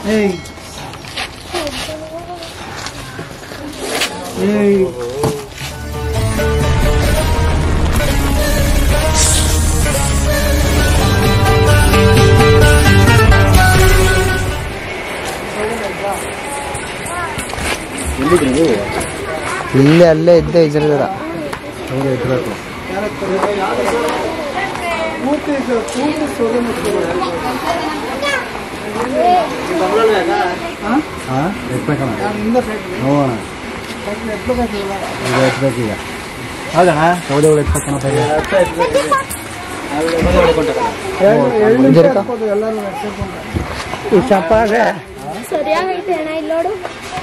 Hey. Hey. ಇಲ್ಲೇ ಅಲ್ಲೇ ಇದ್ದೆ ಇದ್ರಲ್ಲ ಹೌದಾ ಸರಿಯಾಗೈತೆ ಅಣ್ಣ ಇಲ್ಲಿ ನೋಡು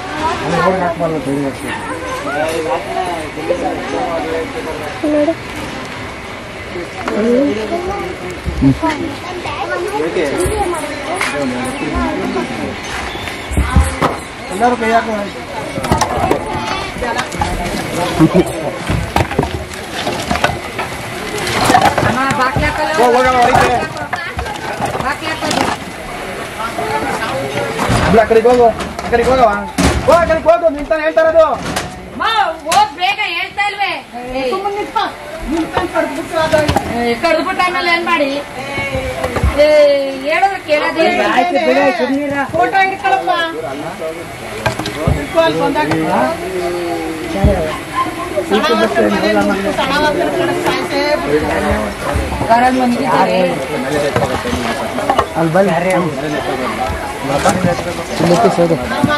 ಎಲ್ಲರೂ ಕೈ ಹಾಕೋ ಕಡೆಗೆ ಹೋಗು ಆ ಕಡೆಗೆ ಹೋಗವ ಆ ಕಡೆಗೆ ಹೋಗು ನಿಂತಾನೆ ಹೇಳ್ತಾರದು ಬೇಗ ಹೇಳ್ತಾ ಇಲ್ವೇ ಕಡ್ದ್ಬಿಟ್ಟ ಆಮೇಲೆ ಏನ್ ಮಾಡಿ ಹೇಳೋದು ಕೇಳೋದೇ ಫೋಟೋ ಹಿಡ್ಕೊಳಪ್ಪ ಅಲ್ಲಿ ಬಲ್ಲಿ ಸೋದು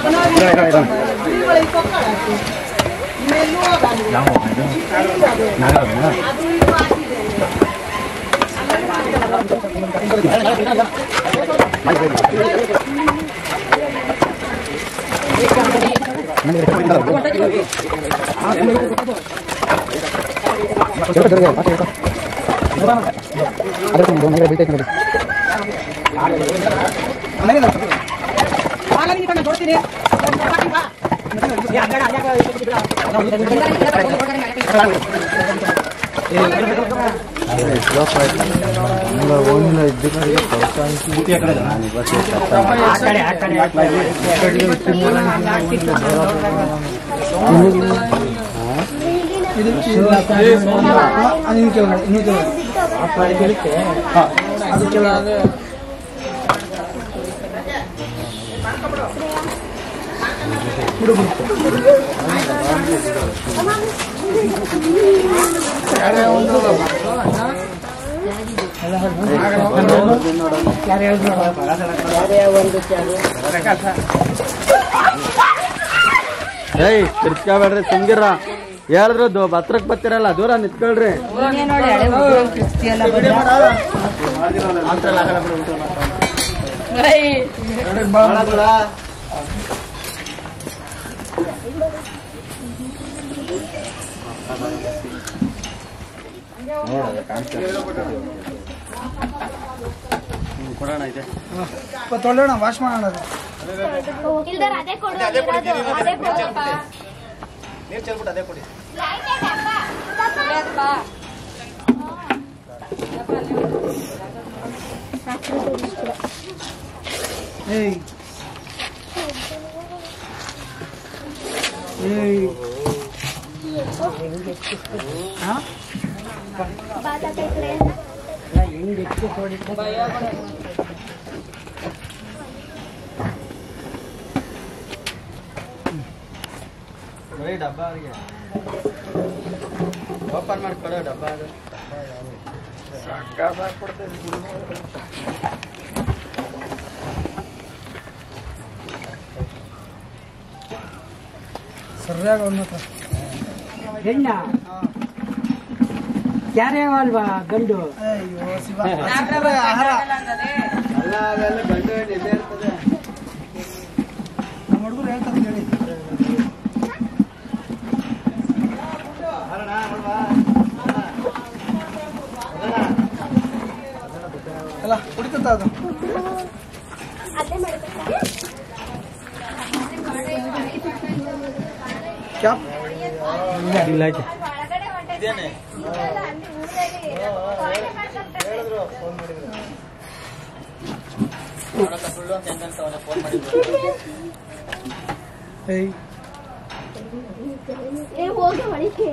ಏಯ್ ತಿರ್ಸ್ಕೊಬೇಡ್ರಿ ಸುಮ್ಗಿರ ಹೇಳಿದ್ರು ಹತ್ರಕ್ ಬರ್ತಿರಲ್ಲ ದೂರ ನಿಂತ್ಕೊಳ್ರಿ ಕೊಡೋಣ ಇದೆ ತೊಳ್ಳೋಣ ವಾಶ್ ಮಾಡೋಣ ಇಲ್ದಾರ ಅದೇ ಕೊಡು ಅದೇ ಕೊಡು ನೀರು ಚೆಲ್ಬಿಟ್ಟು ಅದೇ ಕೊಡಿ ಏಯ್ ಏಯ್ ಡಬ್ಬ ಓಪನ್ ಮಾಡ್ಕೊಡೋ ಡಬ್ಬ ಸರಿಯಾಗಿ ಹೆಣ್ಣ ಯಾರೇ ಅಲ್ವಾ ಗಂಡು ಅಯ್ಯೋ ಶಿವ ಆಹಾರ ಅಲ್ಲ ಅವೆಲ್ಲ ಗಂಡು ಹೆಣ್ಣು ಇಲ್ಲೇ ಇರ್ತದೆ ನಮ್ಮ ಹುಡುಗರು ಹೇಳ್ತಾರೆ ಹೇಳಿ ಅಲ್ಲ ಕುಡಿತಂತ ಅದು ಕ್ಯಾಪ್ ಇಲ್ಲ ಆಯ್ತು ಹೇಳಿದ್ರು ಫೋನ್ ಮಾಡಿದ್ರು ಏ ಹೋಗಿ ಒಳಗೆ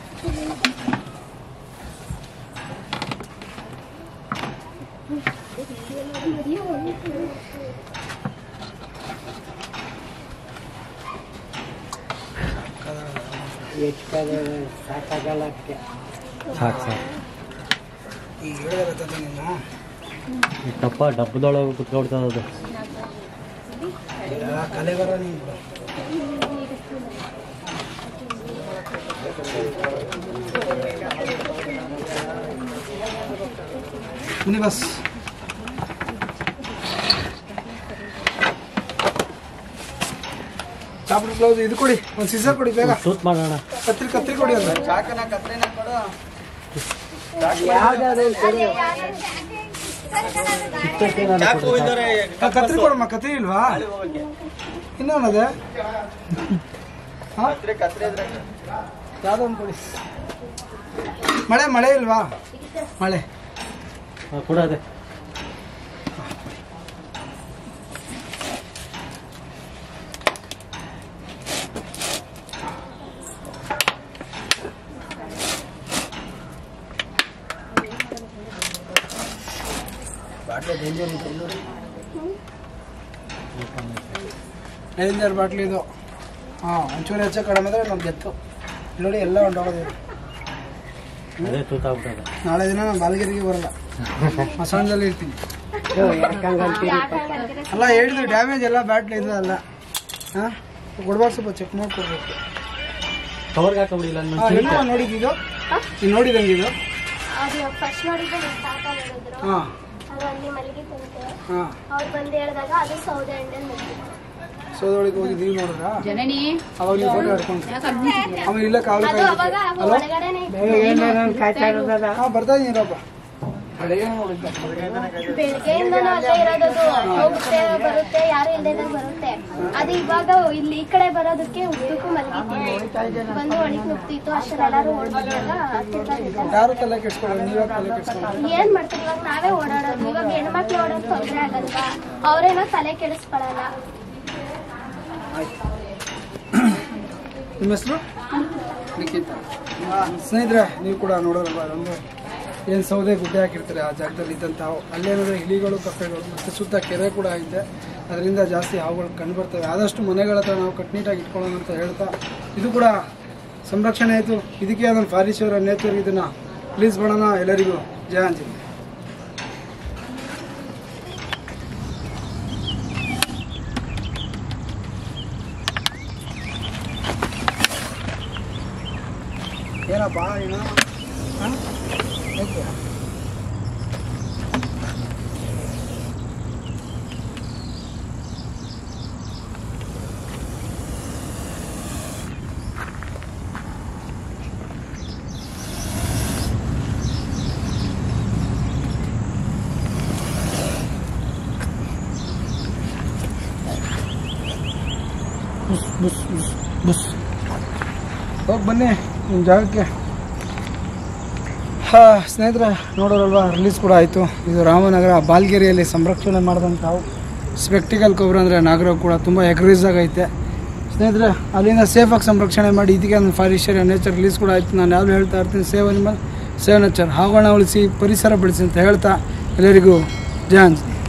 ಸಾಕಾಗಲ್ಲ ಅದಕ್ಕೆ. ಸಾಕು ಈಗ ಹೇಳಿದ್ರೆ ನಿನ್ನ ಈ ಕಪ್ಪ ಡಬ್ಬದೊಳಗೆ ಕುತ್ಕೊಡ್ತದ ಅದು. ಕಲೆಗಾರ ನೀನು ಬನ್ನಿ ಬಸ್. ಚಾಪ್ಟರ್ ಬ್ಲೌಸ್ ಇದು ಕೊಡಿ, ಒಂದು ಸೀಸರ್ ಕೊಡಿ ಬೇಗ. ಸೂತ್ ಮಾಡೋಣ. ಕತ್ರಿ ಕೊಡಿ ಅದು. ಚಾಕನ ಕತ್ರಿನ ಕೊಡು. ಕತ್ರಿ ಕೊಡಮ್ಮ. ಕತ್ರಿ ಇಲ್ವಾ ಇನ್ನೊಂದು? ಕತ್ರಿ ಇದ್ರೆ ಯಾವುದೋ ಒಂದು ಕೊಡಿ. ಮಳೆ ಇಲ್ವಾ? ಮಳೆ ಕೂಡ ಅದೇ ಡೇಂಜರ್ ಬಾಟ್ಲಿ ಇದು. ಹಾಂ, ಒಂಚೂರು ಹೆಚ್ಚು ಕಡಿಮೆ ಅಂದರೆ ನಮ್ಗೆ ಗೆತ್ತು. ನೋಡಿ ಎಲ್ಲ ಹೊಂಟೋಗೋದು. ಅದೇ ತೂತಾಗ್ಬಿಟ್ಟದ. ನಾಳೆ ದಿನ ನಾನು ಬಾಲಗಿರಿಗೆ ಬರಲ್ಲ, ಮಸಾಣದಲ್ಲಿ ಇರ್ತೀನಿ. ಅಲ್ಲ ಹೇಳಿದ್ರು ಡ್ಯಾಮೇಜ್ ಎಲ್ಲ ಬ್ಯಾಟ್ಲಿ ಇದು ಅಲ್ಲ. ಹಾಂ, ಕೊಡ್ಬಾರ್ದು, ಸ್ವಲ್ಪ ಚೆಕ್ ಮಾಡಿ ಕೊಡ್ಬೇಕು. ಕವರ್ಗೆ ಹಾಕೊಂಬಿಡಿಲ್ಲ. ಹಾಂ, ನೋಡಿದ್ದು ನೀನು ನೋಡಿದಂಗೆ ಇದು. ಅದು ಫಸ್ಟ್ ನೋಡಿದ್ರೆ ತಾತ ಹೇಳಿದ್ರು. ಹಾಂ ಅದು ಅಲ್ಲಿ ಮಲ್ಲಿಗೆ ಕುಂತೆ ಹಾಂ, ಅವ್ರು ಬಂದು ಹೇಳಿದಾಗ ಅದು ಸೌದೆ ಹಣ್ಣಲ್ಲಿ ಬಂದಿತ್ತು. ಸೋದೊಳಗೆ ಹೋಗಿ ನೀವು ನೋಡಿದ್ರಾ? ಜನನಿ ಅವಾಗ ನೀವು ಫೋಟೋ ಹಿಡ್ಕೊಂಡು ಆಮೇಲೆ ಇಲ್ಲ ಕಾವಲು ಅದು ಅವಾಗ ಒಳಗಡೆನೆ ಇತ್ತು. ಹಾಂ, ಬರ್ತಾ ಇದ್ದೀರಪ್ಪ. ಬೆಳಗ್ಗೆಯಿಂದನೂ ಅಲ್ಲೇ ಇರೋದು. ಹೋಗುತ್ತೆ ಬರುತ್ತೆ, ಯಾರು ಇಲ್ಲದೆ ಬರುತ್ತೆ. ಅದು ಇವಾಗ ಇಲ್ಲಿ ಈ ಕಡೆ ಬರೋದಕ್ಕೆ ಉದ್ದಕ್ಕೂ ಮಲಗಿದ್ದೀನಿ. ಬಂದು ಒಳಗೆ ನುಗ್ತಿತ್ತು. ಅಷ್ಟೆಲ್ಲರೂ ಓಡಾಡಿದಾಗ ಯಾರು ತಲೆ ಕೆಡ್ಸ್ಕೊಳ್ಳೋದು? ನೀವೇ ತಲೆ ಕೆಡ್ಸ್ಕೊಳ್ಳೋದು? ಏನ್ ಮಾಡ್ತೀವಿ ಇವಾಗ? ನಾವೇ ಓಡಾಡೋದು. ಇವಾಗ ಹೆಣ್ಮಕ್ಳು ಓಡೋದು ತೊಂದರೆ ಆಗಲ್ವಾ? ಅವ್ರೇನೋ ತಲೆ ಕೆಡಿಸ್ಕೊಳಲ್ಲ. ನಿಮ್ಮ ಹೆಸರು? ನಿಖಿತ. ಸ್ನೇಹಿತರೆ, ನೀವು ಕೂಡ ನೋಡೋರಲ್ವ, ಒಂದು ಏನು ಸೌದೆ ಗುಡ್ಡೆ ಹಾಕಿರ್ತಾರೆ ಆ ಜಾಗದಲ್ಲಿ ಇದ್ದಂಥ ಅಲ್ಲೇನಾದ್ರೆ ಇಲಿಗಳು, ಕಪ್ಪೆಗಳು ಮತ್ತು ಸುತ್ತ ಕೆರೆ ಕೂಡ ಐತೆ. ಅದರಿಂದ ಜಾಸ್ತಿ ಹಾವುಗಳು ಕಂಡು ಬರ್ತವೆ. ಆದಷ್ಟು ಮನೆಗಳ ಹತ್ರ ನಾವು ಕಟ್ನೀಟಾಗಿ ಇಟ್ಕೊಳ್ಳೋಣ ಅಂತ ಹೇಳ್ತಾ, ಇದು ಕೂಡ ಸಂರಕ್ಷಣೆ ಆಯಿತು. ಇದಕ್ಕೆ ಅದನ್ನು ಫಾರೆಸ್ಟ್ ಅವರ ನೇಚರ್ ಇದನ್ನು ಪ್ಲೀಸ್ ಮಾಡೋಣ. ಎಲ್ಲರಿಗೂ ಜಯ ಅಂತೀನಿ. ಏನಪ್ಪ ಏನು? ಹಾಂ, ಓಕೆ. ಬಸ್ ಹೋಗಿ ಬನ್ನಿ ನಿಮ್ಮ ಜಾಗಕ್ಕೆ. ಹಾಂ ಸ್ನೇಹಿತರೆ, ನೋಡೋರಲ್ವಾ, ರಿಲೀಸ್ ಕೂಡ ಆಯಿತು. ಇದು ರಾಮನಗರ ಬಾಲ್ಗೇರಿಯಲ್ಲಿ ಸಂರಕ್ಷಣೆ ಮಾಡಿದಂಥ ಸ್ಪೆಕ್ಟಿಕಲ್ ಕೊಬ್ಬರ ಅಂದರೆ ನಾಗರ ಕೂಡ ತುಂಬ ಎಗ್ರೀಸಾಗೈತೆ ಸ್ನೇಹಿತರೆ. ಅಲ್ಲಿಂದ ಸೇಫಾಗಿ ಸಂರಕ್ಷಣೆ ಮಾಡಿ ಇದಕ್ಕೆ ಒಂದು ಫಾರೆಸ್ಟ್ ನೇಚರ್ ರಿಲೀಸ್ ಕೂಡ ಆಯಿತು. ನಾನು ಯಾರು ಹೇಳ್ತಾ ಇರ್ತೀನಿ, ಸೇವ್ ಅನಿಮಲ್ ಸೇವ್ ನೇಚರ್. ಹಾವುಗಳನ್ನ ಉಳಿಸಿ ಪರಿಸರ ಬೆಳೆಸಿ ಅಂತ ಹೇಳ್ತಾ ಎಲ್ಲರಿಗೂ ಜಯ ಅಂತೀನಿ.